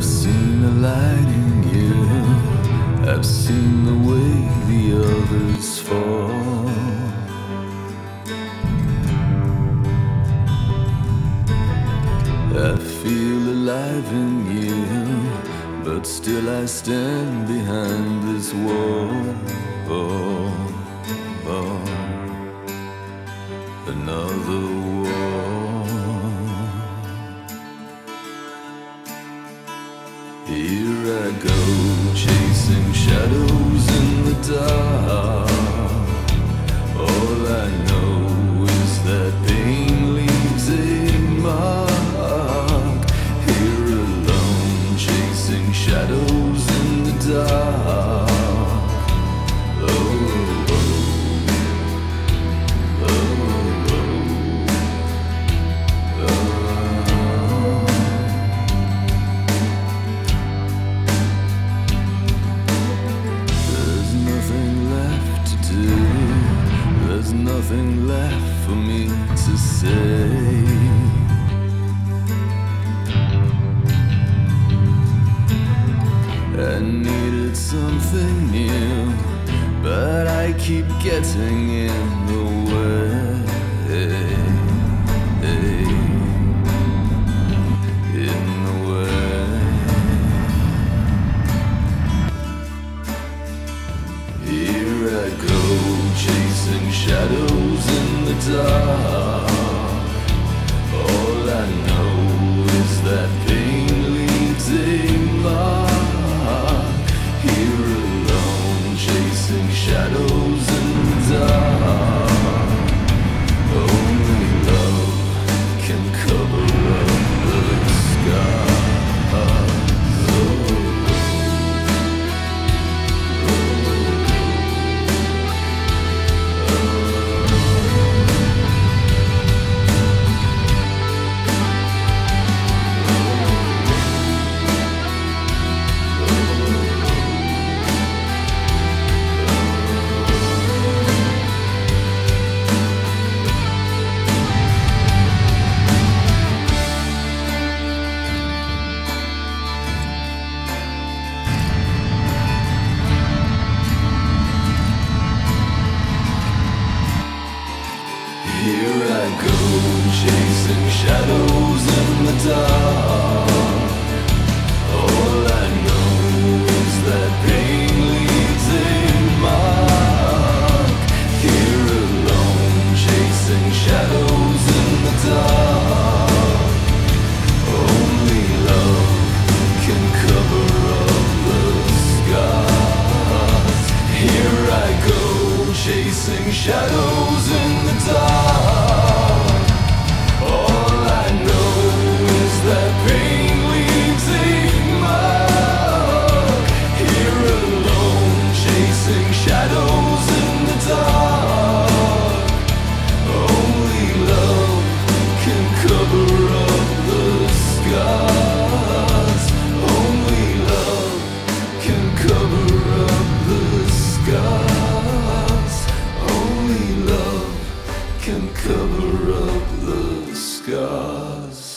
I've seen the light in you, I've seen the way the others fall. I feel alive in you, but still I stand behind this wall. Another wall. Here I go, chasing shadows in the dark. All I know is that pain leaves a mark. Here alone, chasing shadows in the dark. There's nothing left for me to say. I needed something new, but I keep getting in the way. In the way. Here I go, chasing shadows in the dark. All I know is that pain leaves a mark. Here alone, chasing shadows in the dark. Only love can cover up the scars. Here I go, chasing shadows in the dark. All I know is that pain leaves a mark. Here alone, chasing shadows in the dark. Only love can cover up the scars. Here I go, chasing shadows in the dark. All I know is that pain leaves a mark. Here alone, chasing shadows in the dark. Only love can cover up the scars. Only love can cover up the scars. Only love can cover up the scars.